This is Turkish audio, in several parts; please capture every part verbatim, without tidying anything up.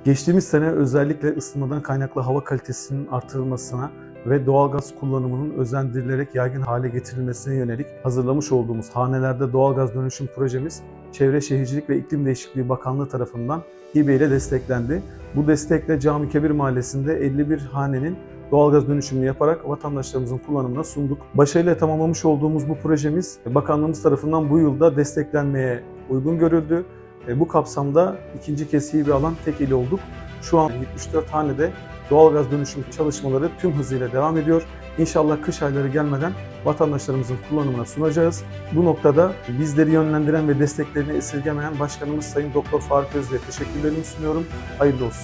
Geçtiğimiz sene özellikle ısınmadan kaynaklı hava kalitesinin artırılmasına ve doğalgaz kullanımının özendirilerek yaygın hale getirilmesine yönelik hazırlamış olduğumuz hanelerde doğalgaz dönüşüm projemiz Çevre Şehircilik ve İklim Değişikliği Bakanlığı tarafından hibe ile desteklendi. Bu destekle Camikebir Mahallesi'nde elli bir hanenin doğalgaz dönüşümünü yaparak vatandaşlarımızın kullanımına sunduk. Başarıyla tamamlamış olduğumuz bu projemiz bakanlığımız tarafından bu yılda desteklenmeye uygun görüldü. Bu kapsamda ikinci kez hibe alan tek il olduk. Şu an yetmiş dört hanede doğalgaz dönüşüm çalışmaları tüm hızıyla devam ediyor. İnşallah kış ayları gelmeden vatandaşlarımızın kullanımına sunacağız. Bu noktada bizleri yönlendiren ve desteklerini esirgemeyen Başkanımız Sayın Doktor Faruk Özlü'ye teşekkürlerimi sunuyorum. Hayırlı olsun.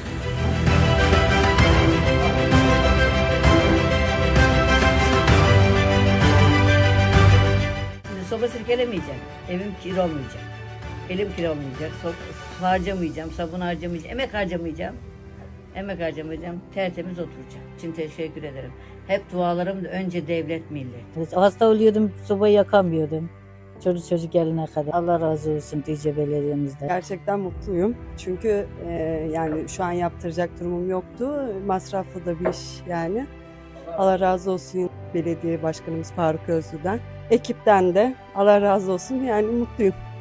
Şimdi soba sirkelemeyeceğim, evim kir olmayacak. Elim kir olmayacak, su harcamayacağım, sabun harcamayacağım, emek harcamayacağım. Emek harcamayacağım, tertemiz oturacağım. Şimdi teşekkür ederim. Hep dualarım da önce devlet, millet. Hasta oluyordum, sobayı yakamıyordum. Çocuk çocuk gelene kadar. Allah razı olsun Düzce Belediye'mizden. Gerçekten mutluyum. Çünkü e, yani şu an yaptıracak durumum yoktu. Masraflı da bir iş yani. Allah razı olsun belediye başkanımız Faruk Özlü'den. Ekipten de Allah razı olsun, yani mutluyum.